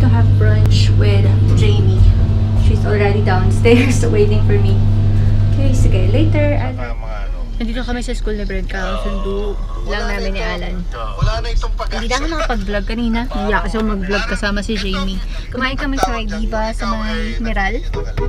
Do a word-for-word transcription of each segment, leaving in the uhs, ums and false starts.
to have brunch with Jamie. She's already downstairs waiting for me. Okay, sige. Later, Alan. Nandito kami sa school ni Brent. Kakasundo lang namin ni Alan. Wala na itong pag- Hindi na ako nakapag-vlog kanina. Hiya kasi ako mag-vlog kasama si Jamie. Kumain kami sa Diva sa may Meral.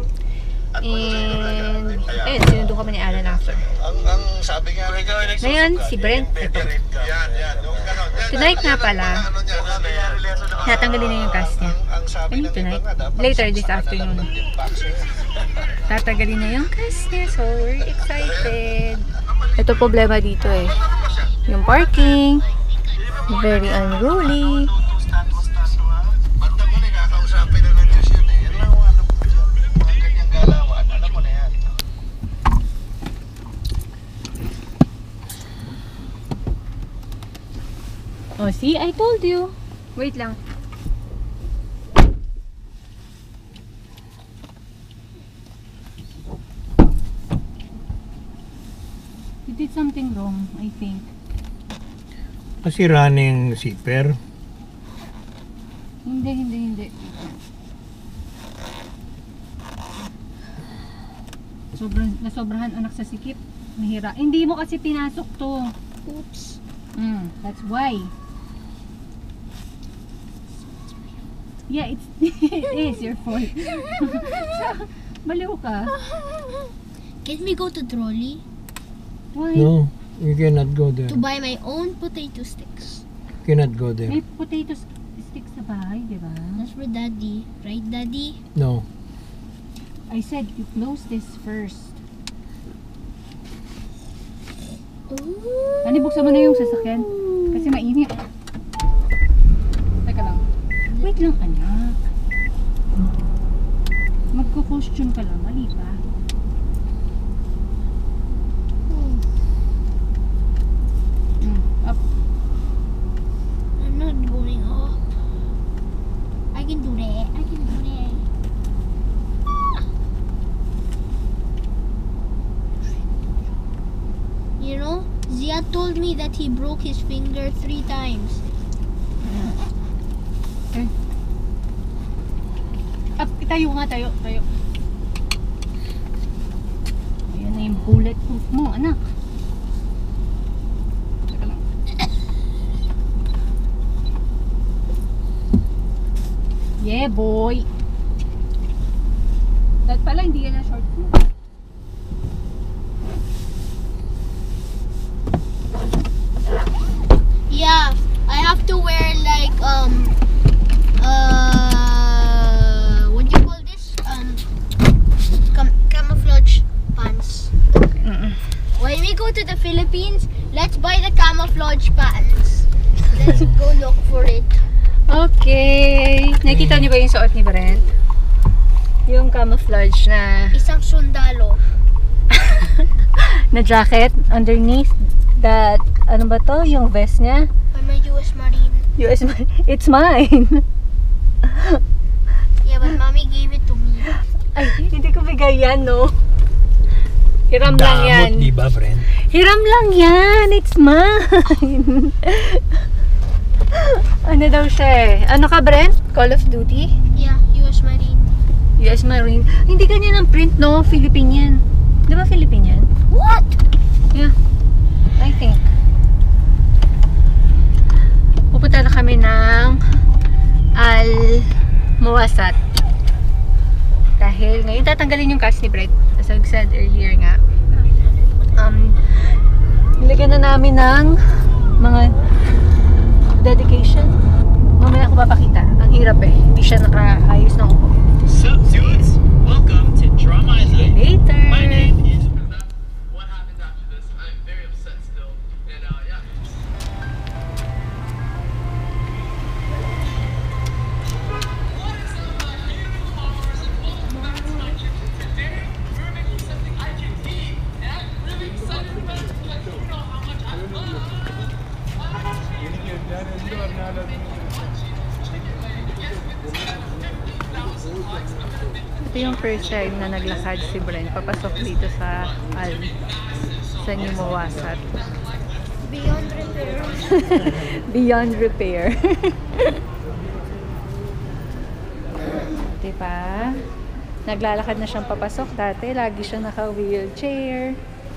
And, ayun, sinundo kami ni Alan after. Ang, ang sabi nga, Ngayon, si Brent, ito. Tonight nga pala, tatanggalin na yung cast niya. I mean tonight, later this afternoon. Tatanggalin na yung cast niya, so we're excited. Ito problema dito eh. Yung parking, very unruly. Oh, see? I told you. Wait lang. You did something wrong, I think. Kasi running zipper. Hindi, hindi, hindi. Sobrang, nasobrahan anak sa sikip. Mahira. Hindi mo kasi pinasok to. Oops. Mm, that's why. Yeah, it's it is your fault. Baliw ka. Can we go to trolley? Why? No, you cannot go there. To buy my own potato sticks. You cannot go there. May potato sticks sa bahay, di ba? That's for daddy. Right, daddy? No. I said you close this first. Ooh. Ani, buksan mo na yung sasakyan. Kasi mainit. Teka lang. Wait lang, anak. Magko-costume ka lang. Mali pa. Mm, up. I'm not going up. I can do that. I can do that. You know, Zia told me that he broke his finger three times. Okay. Up, tayo nga, tayo, tayo. Ayan na yung bulletproof mo, anak. Teka lang. Yeah, boy. Dahil pala, hindi yan ang short mo. Yeah, I have to wear like um uh what do you call this? Um cam camouflage pants. Mm-mm. When we go to the Philippines, let's buy the camouflage pants. Let's go look for it. Okay. Nakita niyo ba yung suot ni Brent? Yung camouflage na Isang sundalo. na jacket underneath that, ano ba to? Yung vest niya? I'm a U S Marine. U S It's mine. Yeah, but mommy gave it to me. Ay, hindi ko bigay yan, no? Hiram lang yan. Damot, di ba, friend? Hiram lang yan. It's mine. Ano daw siya eh? Ano ka, Brent? Call of Duty? Yeah, U S Marine. U S Marine. Hindi ganyan ang print, no? Philippine yan. Di ba Philippine yan? What? Yeah. I think. Pupunta na kami ng Al Muwasat. Dahil ngayon tatanggalin yung cast ni Brett. As I said earlier nga. Um, nilagyan na namin ng mga dedication. Mamaya ako papakita. Ang hirap eh. Hindi siya nakaayos ng upo. Sup, dudes? Welcome to Drama Island. Later! My name is. What happens after this? I'm very upset still. And uh, yeah. What is up, my beautiful followers, and welcome back to my channel. Today, we're making something I can eat. And I'm really excited about it because you know how much I love. Ito yung first time na naglakad si Brent papasok dito sa Al sa New Mawasat. Beyond repair. Beyond repair. pa. Naglalakad na siyang papasok. Dati, lagi siya naka-wheelchair.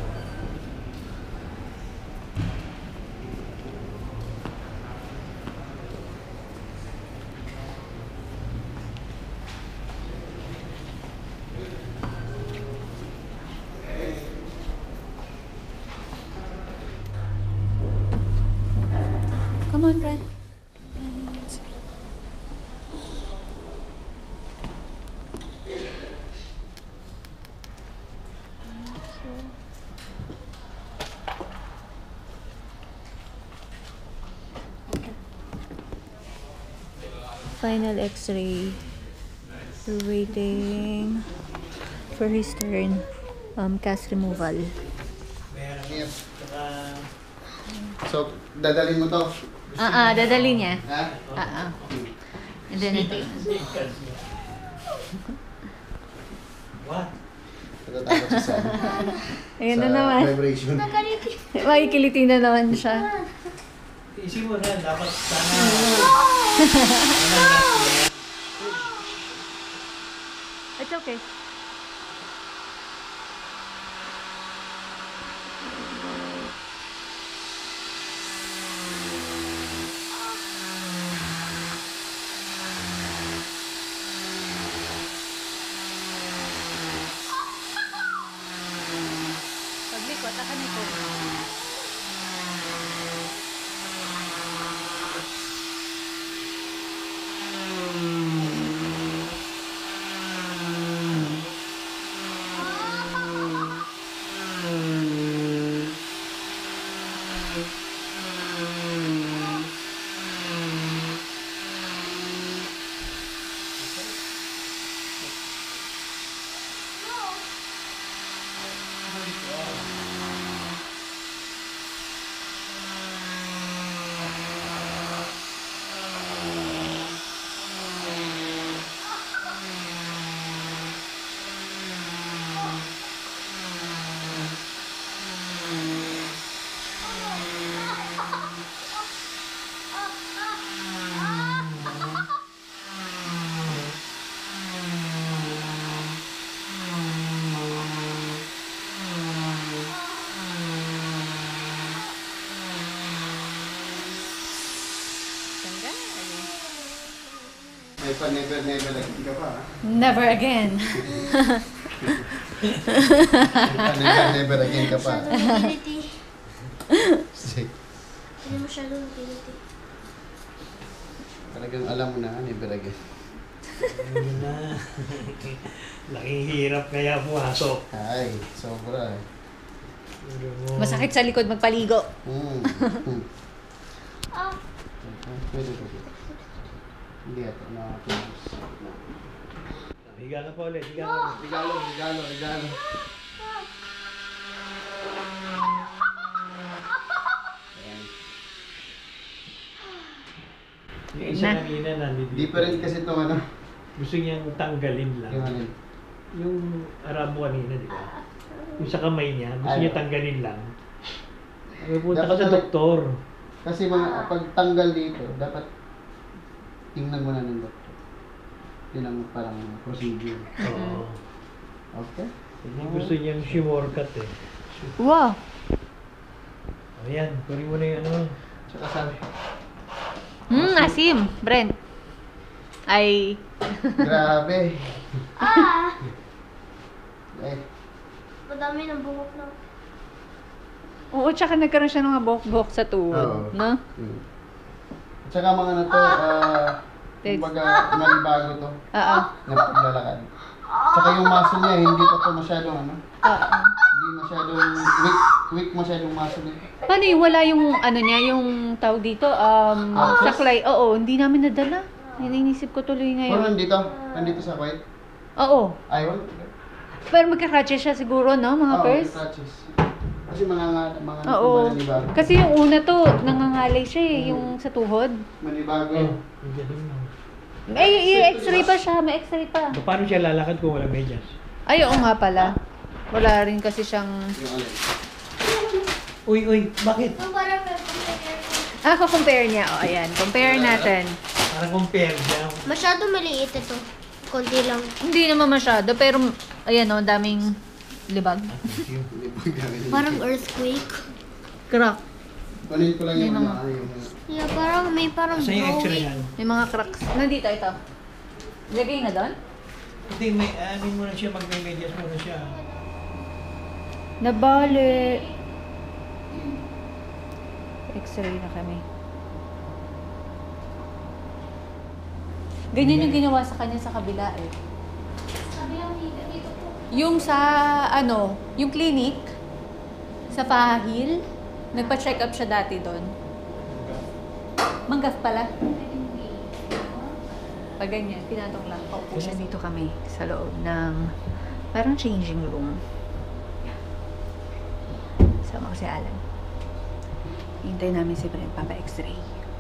Come on, Brad. Final x-ray. We're waiting for his turn. Um, cast removal. Yes. So, dadalhin mo to. Ah, ah, dadali niya. Ha? Ah, ah. And then ito. What? Natatakot si Sam. Ayan Sa na naman. vibration. Makikiliti na naman siya. Isip mo na, dapat sana... It's okay. Paglikot, akan ito. May pa never never again ka pa, ha? Never again. May pa never never again ka pa. Mobility. Sige. Hindi masyado mobility. Talagang alam mo na, never again. Yun na. Laking hirap kaya pumasok. Ay, sobra eh. Pero mo- Masakit sa likod magpaligo. Hmm. Hmm. Ah, Pwede, pwede. Hindi ito, nakatubos. Higa na pa ulit, higa na. Regalo, regalo, regalo. Ayan. Yung isa Na. kanina nandito. Different kasi ito, ano? Gusto niyang tanggalin lang. Yung ano? Yung Arabo kanina, di ba? Yung sa kamay niya, gusto Ay. niya tanggalin lang. Ay, punta ka Dapat sa talaga- doktor. Kasi mga pagtanggal dito, dapat tingnan mo na ng doktor. Yun ang parang procedure. Oo. Okay? Yung gusto niyang shimorkat eh. Wow. Ayan, kunin mo na yung ano. Tsaka sabi, Hmm, asim. Brent. Ay. grabe. ah! Eh, Madami ng buhok na. Oo, tsaka nagkaroon siya ng mga buhok-buhok sa tuhod. Oo. No? hmm. Tsaka mga na to, ah, kumbaga nalibago to, Oo. na paglalakad. Tsaka yung muscle niya, hindi pa to masyadong ano, Oo. hindi masyadong weak, weak masyadong muscle niya. Paano yung wala yung ano niya, yung tawag dito, um, Access? saklay. Oo, hindi namin nadala. Iniisip ko tuloy Pero ngayon. nandito, nandito sa white. Oo. Ay, wala. Pero magka-crutches siya siguro, no? Mga Oo, first? crutches. Kasi mga nga, mga Oo. manibago. Kasi yung una to, nangangalay siya eh, yung sa tuhod. Manibago. Oh, yung galing mo. Ay, i-x-ray pa siya, may x-ray pa. So, paano siya lalakad kung walang medyas? Ay, oo nga pala. Wala rin kasi siyang... Yung alin. Uy, uy, bakit? Ang parang may compare. Ah, compare niya. O, ayan. Compare natin. Para compare siya. Masyado maliit ito. konti lang. Hindi naman masyado, pero ayan o, daming libag. Parang earthquake. Crack. Kunin ko lang yung May ano, mga- ano yung... Yeah, parang may parang Saan yung extra drawing. yan? May mga cracks. Nandito, ito. Lagay na doon? Hindi, may ano muna siya, magme-medias muna siya. Nabali. X-ray na kami. Ganyan yung ginawa sa kanya sa kabila eh. Sabi lang dito, dito po. Yung sa, ano, yung clinic, sa Pahil, nagpa-check up siya dati doon. Manggaf pala. Pag ganyan, pinatong lang. Paupo siya. Dito kami sa loob ng parang changing room. Sama ko si Alan. Hintay namin si Brent, papa x-ray.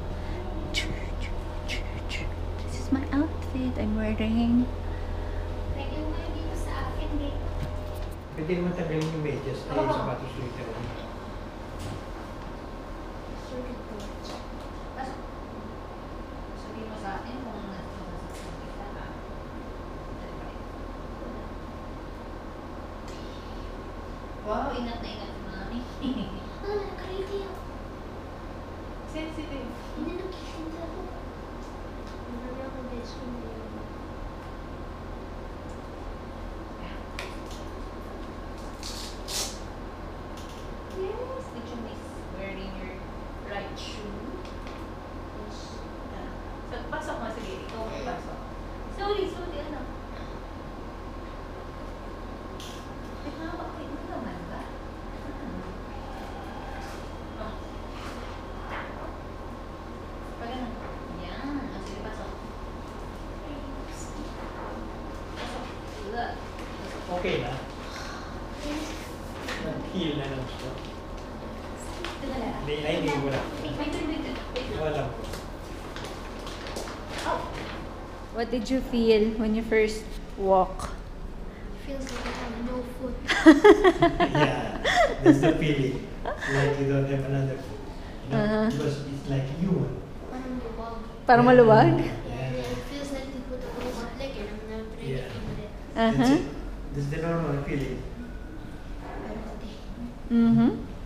This is my outfit I'm wearing. Pwede mo yung dito sa akin, dito. Pwede naman tagalin yung medias ay yung sapatos later on. Sabihin mo sa akin kung wow, ingat na ingat si mami. Ah, nakariti ako. Sensitive. Hindi nakikinta ako. Hindi ako best friend yun. Yes, did you miss wearing your right shoe? Yeah. So, pasok mo, sige, ikaw may pasok. Sorry, sorry, ano? Nakakapit mo naman ba? Hmm. Oh. Pag ano? Yan. O, sige, pasok. Pasok. Look. Okay na. Nag-heal na lang siya. Tigala. Hindi, ay, hindi mo na. Wait, wait, wait, wait. Wala. What did you feel when you first walk? Feels like I have no foot. Yeah, that's the feeling. Like you don't have another foot. You know? Uh-huh. Because it's like a new one. Parang luwag. Parang maluwag? Yeah, it feels like they put a robot leg and I'm not ready Yeah. to do that. Uh-huh. That's it. That's the normal feeling. Pero hindi. Mm-hmm.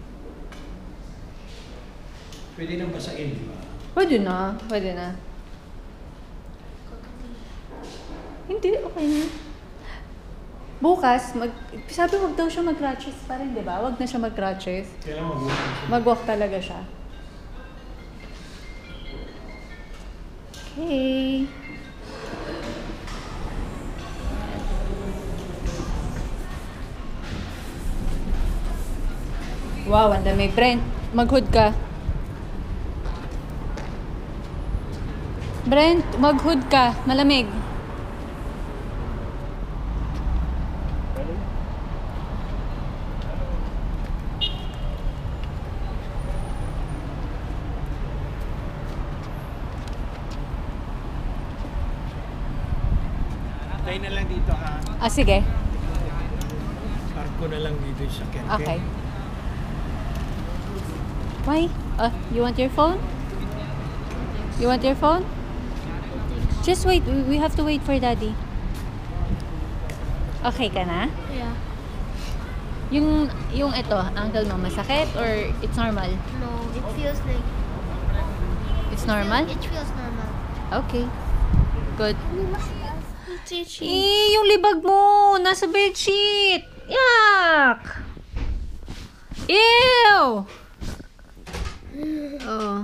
Pwede nang basain, di ba? Pwede na. Pwede na. Hindi, okay na. Bukas, mag, sabi wag daw siya mag-crutches pa rin, di ba? Wag na siya mag-crutches. Kailangan mag-walk siya. Mag-walk talaga siya. Okay. Wow, ang dami. Brent, mag-hood ka. Brent, mag-hood ka. Malamig. Tayo na lang dito ha. Ah, sige. Park ko na lang dito sa Kerke. Okay. Why? Uh, you want your phone? You want your phone? Just wait. We we have to wait for daddy. Okay ka na? Yeah. Yung, yung ito, ankle mo, masakit or it's normal? No, it feels like... It's normal? It feels normal. Okay. Good. It's itchy. Eh, yung libag mo, nasa bedsheet. Yak! Ew! Oh.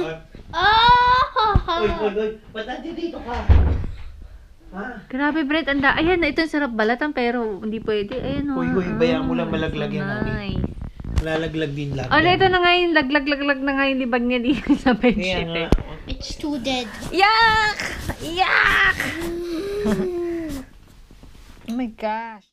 Oh! Uy, uy, uy. Ba't nandito dito ka? Ha? Grabe, Brett. Anda. Ayan, ito yung sarap balatan pero hindi pwede. Ayan, oh. Uy, uy, bayaan mo lang malaglag so yan, honey. nice. Lalaglag din lang. Ano, ito na nga yung laglag-laglag na nga yung libag niya dito sa Kaya bedsheet nga. eh. It's too dead. Yak! Yak! Oh my gosh.